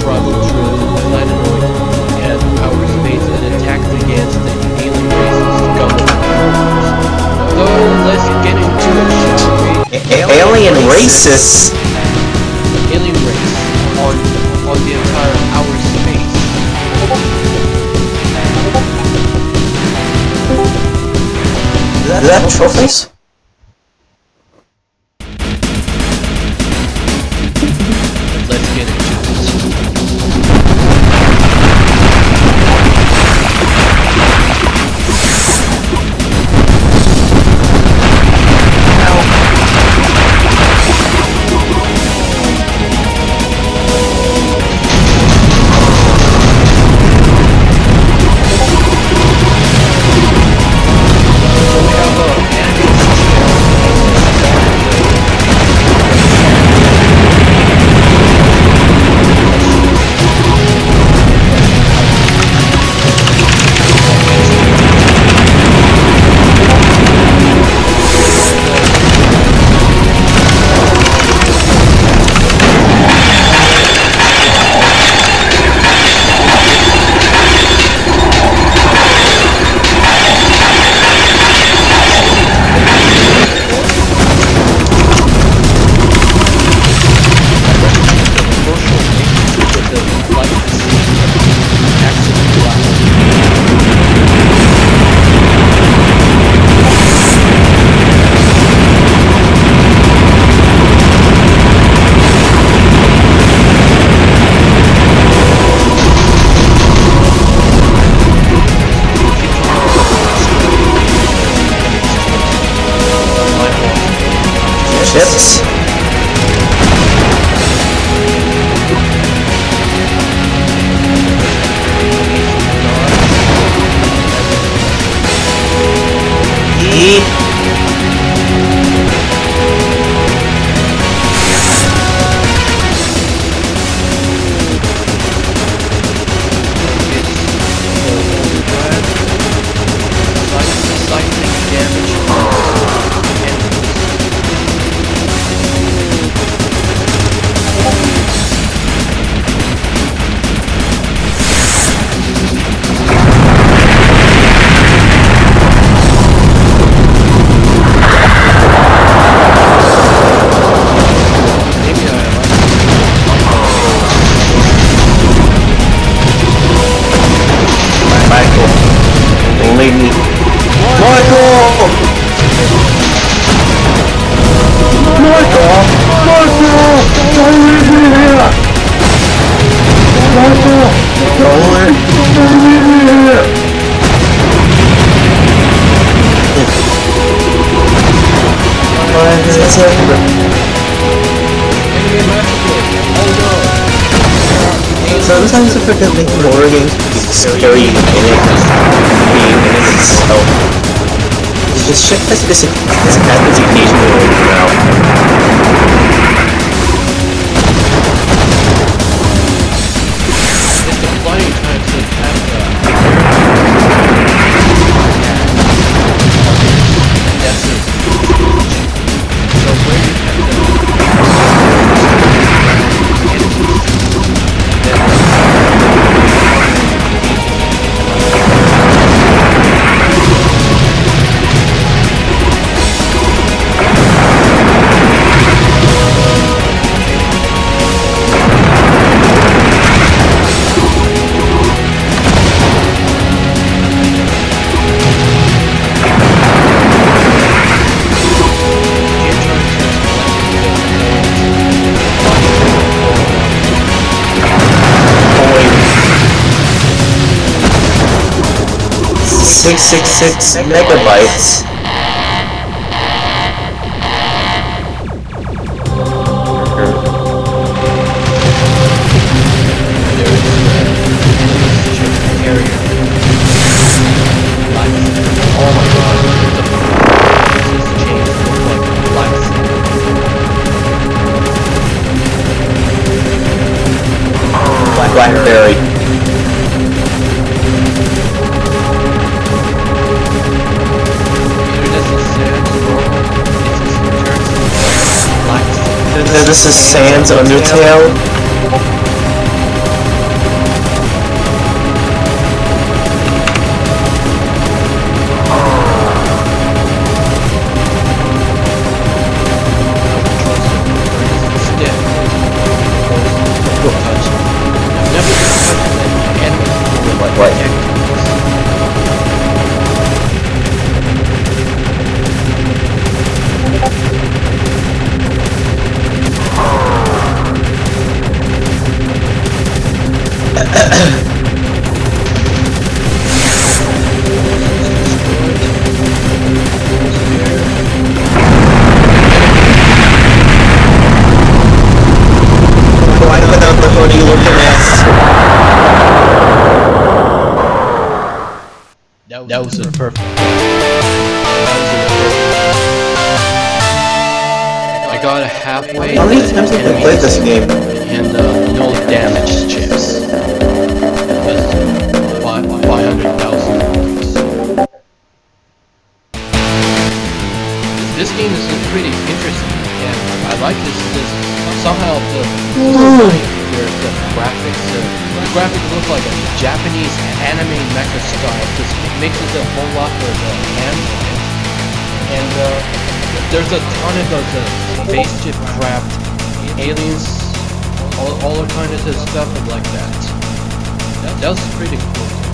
traveled through planetoid and outer space and attacked against the alien races government. So let's get into it, shall we? Alien racists? Alien race on the entire outer space. Is that trophies? Let's get into chips? Sometimes I forget that horror games can be scary in itself. This shit has this happens occasionally now. It's the flying times that have desert. So where you have $666 megabytes. Blackberry. This is Sans Undertale. What? Why the hell are you looking at? That was a perfect. I got halfway. How many times have we played this game? And no damage chips. That's 500,000. This game is pretty interesting, and I like this somehow the graphics. The graphics look like a Japanese anime mecha style. Just mixes a whole lot of hands on it, and there's a ton of spaceship craft, aliens, all kind of stuff like that. That was pretty cool.